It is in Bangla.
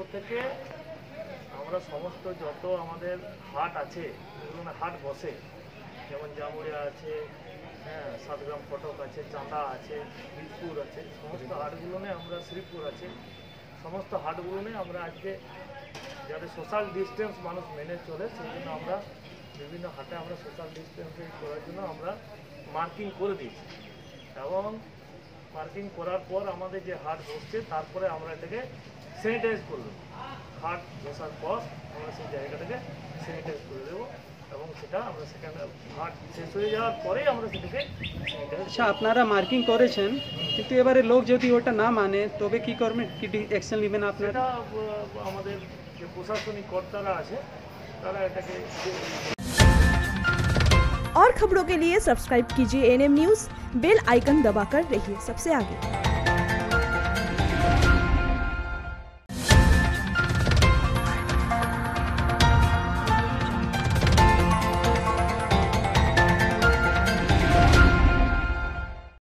থেকে আমরা সমস্ত যত আমাদের হাট আছে যেগুলো হাট বসে, যেমন জামুড়িয়া আছে, হ্যাঁ, 7 গ্রাম ফটক আছে, চাঁদা আছে, বীজপুর আছে, সমস্ত হাটগুলো নিয়ে আমরা, শ্রীপুর আছে, সমস্ত হাটগুলো নিয়ে আমরা আজকে যাতে সোশ্যাল ডিস্টেন্স মানুষ মেনে চলে সেই জন্য আমরা বিভিন্ন হাটে আমরা সোশ্যাল ডিস্টেন্সিং করার জন্য আমরা মার্কিং করে দিয়েছি। এবং মার্কিং করার পর আমাদের যে হাট বসছে তারপরে আমরা এটাকে স্যানিটাইজ করলাম। হাট বসার পর আমরা সেই জায়গাটাকে স্যানিটাইজ করে দেবো এবং সেটা আমরা সেখানে হাট শেষ হয়ে যাওয়ার পরেই আমরা সেটাকে স্যানিটাইজ। আচ্ছা, আপনারা মার্কিং করেছেন, কিন্তু এবারে লোক যদি ওটা না মানে তবে কি করবেন, কি অ্যাকশন নেবেন আপনারা? এটা আমাদের যে প্রশাসনিক কর্তারা আছে তারা এটাকে। और खबरों के लिए सब्सक्राइब कीजिए एएनएम न्यूज़, बेल आइकन दबाकर रहिए सबसे आगे।